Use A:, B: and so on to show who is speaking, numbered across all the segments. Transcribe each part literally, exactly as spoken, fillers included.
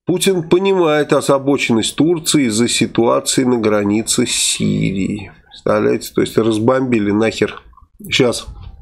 A: Путин понимает озабоченность Турции из-за ситуации на границе с Сирией. Представляете, то есть разбомбили нахер. Сейчас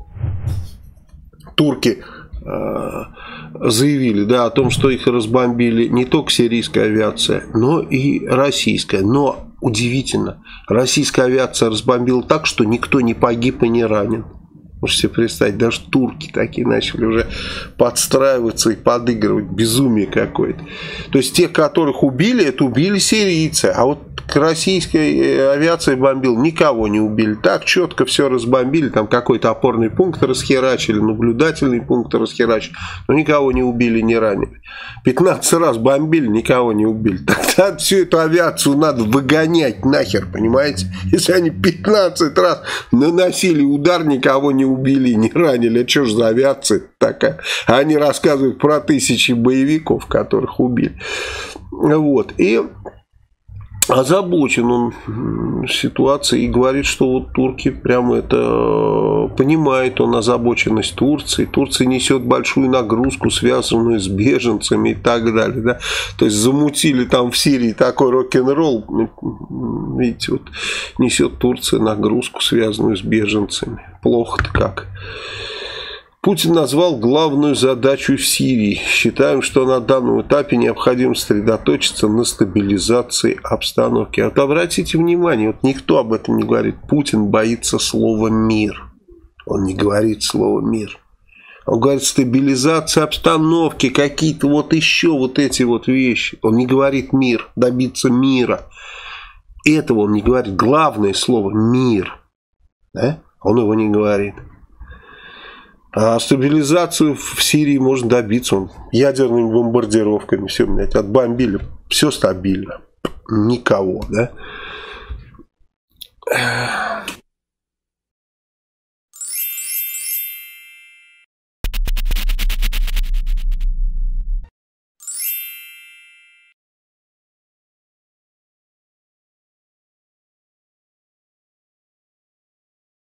A: турки э, заявили, да, о том, что их разбомбили не только сирийская авиация, но и российская. Но удивительно, российская авиация разбомбила так, что никто не погиб и не ранен. Можете себе представить, даже турки такие начали уже подстраиваться и подыгрывать. Безумие какое-то. То есть тех, которых убили, это убили сирийцы. А вот российская авиация бомбила, никого не убили. Так четко все разбомбили. Там какой-то опорный пункт расхерачили, наблюдательный пункт расхерачили. Но никого не убили, не ранили. пятнадцать раз бомбили, никого не убили. Тогда всю эту авиацию надо выгонять нахер, понимаете? Если они пятнадцать раз наносили удар, никого не убили, не ранили. А что же за авиация такая? А они рассказывают про тысячи боевиков, которых убили. Вот. И озабочен он ситуацией и говорит, что вот турки прямо это понимают, он озабоченность Турции. Турция несет большую нагрузку, связанную с беженцами и так далее. Да? То есть замутили там в Сирии такой рок-н-ролл. Видите, вот несет Турция нагрузку, связанную с беженцами. Плохо-то как. Путин назвал главную задачу в Сирии. Считаем, что на данном этапе необходимо сосредоточиться на стабилизации обстановки. Вот обратите внимание, вот никто об этом не говорит. Путин боится слова «мир». Он не говорит слово «мир». Он говорит стабилизация обстановки, какие-то вот еще вот эти вот вещи. Он не говорит «мир», добиться мира. Этого он не говорит. Главное слово «мир». Да? Он его не говорит. А стабилизацию в Сирии можно добиться он, ядерными бомбардировками. Все, блядь, отбомбили. Все стабильно. Никого, да?